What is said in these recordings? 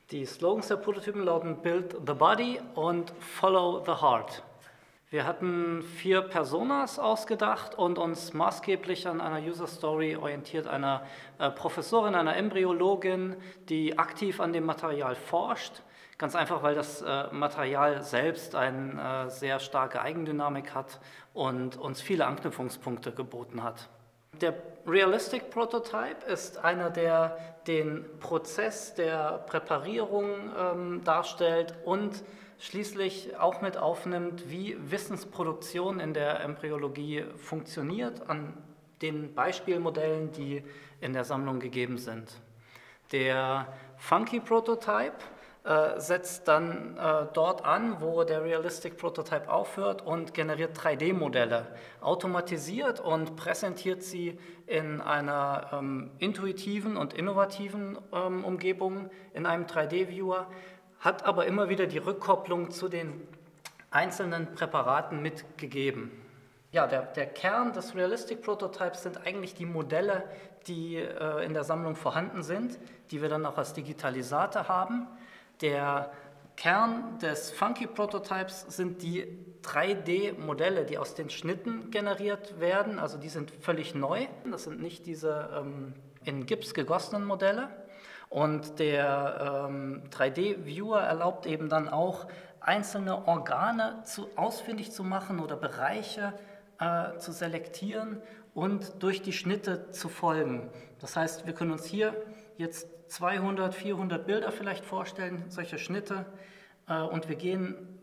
Die Slogans der Prototypen lauten Build the Body und Follow the Heart. Wir hatten 4 Personas ausgedacht und uns maßgeblich an einer User Story orientiert, einer Professorin, einer Embryologin, die aktiv an dem Material forscht. Ganz einfach, weil das Material selbst eine sehr starke Eigendynamik hat und uns viele Anknüpfungspunkte geboten hat. Der Realistic Prototype ist einer, der den Prozess der Präparierung darstellt und schließlich auch mit aufnimmt, wie Wissensproduktion in der Embryologie funktioniert, an den Beispielmodellen, die in der Sammlung gegeben sind. Der Funky Prototype setzt dann dort an, wo der Realistic Prototype aufhört und generiert 3D-Modelle, automatisiert und präsentiert sie in einer intuitiven und innovativen Umgebung in einem 3D-Viewer, hat aber immer wieder die Rückkopplung zu den einzelnen Präparaten mitgegeben. Ja, der Kern des Realistic Prototypes sind eigentlich die Modelle, die in der Sammlung vorhanden sind, die wir dann auch als Digitalisate haben. Der Kern des Funky Prototypes sind die 3D-Modelle, die aus den Schnitten generiert werden. Also die sind völlig neu. Das sind nicht diese in Gips gegossenen Modelle. Und der 3D-Viewer erlaubt eben dann auch, einzelne Organe ausfindig zu machen oder Bereiche zu selektieren und durch die Schnitte zu folgen. Das heißt, wir können uns hier jetzt 200, 400 Bilder vielleicht vorstellen, solche Schnitte, und wir gehen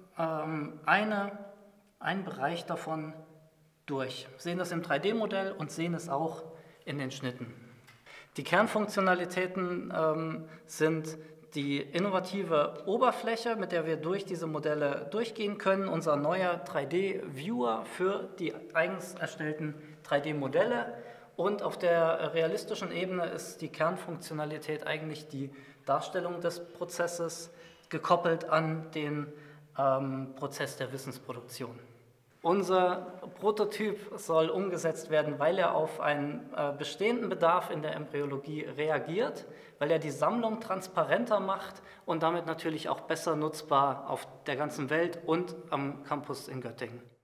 einen Bereich davon durch, sehen das im 3D-Modell und sehen es auch in den Schnitten. Die Kernfunktionalitäten sind die innovative Oberfläche, mit der wir durch diese Modelle durchgehen können, unser neuer 3D-Viewer für die eigens erstellten 3D-Modelle. Und auf der realistischen Ebene ist die Kernfunktionalität eigentlich die Darstellung des Prozesses, gekoppelt an den Prozess der Wissensproduktion. Unser Prototyp soll umgesetzt werden, weil er auf einen bestehenden Bedarf in der Embryologie reagiert, weil er die Sammlung transparenter macht und damit natürlich auch besser nutzbar auf der ganzen Welt und am Campus in Göttingen.